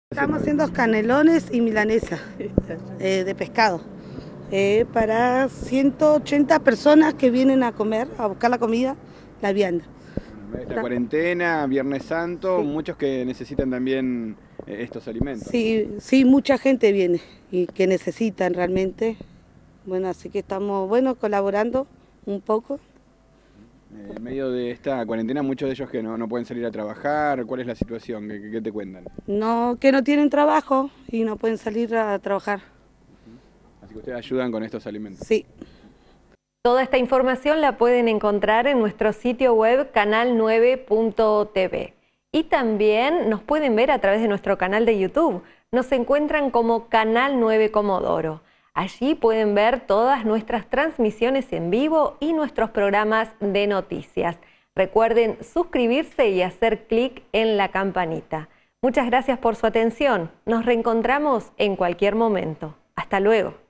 Estamos haciendo canelones y milanesa de pescado para 180 personas que vienen a comer, a buscar la comida, la vianda. Esta cuarentena, Viernes Santo, Sí. muchos que necesitan también estos alimentos. Sí, sí, mucha gente viene y que necesitan realmente. Bueno, así que estamos, bueno, colaborando un poco. En medio de esta cuarentena, muchos de ellos que no pueden salir a trabajar. ¿Cuál es la situación? ¿Qué te cuentan? No, que no tienen trabajo y no pueden salir a trabajar. Así que ustedes ayudan con estos alimentos. Sí. Toda esta información la pueden encontrar en nuestro sitio web canal9.tv y también nos pueden ver a través de nuestro canal de YouTube. Nos encuentran como Canal 9 Comodoro. Allí pueden ver todas nuestras transmisiones en vivo y nuestros programas de noticias. Recuerden suscribirse y hacer clic en la campanita. Muchas gracias por su atención. Nos reencontramos en cualquier momento. Hasta luego.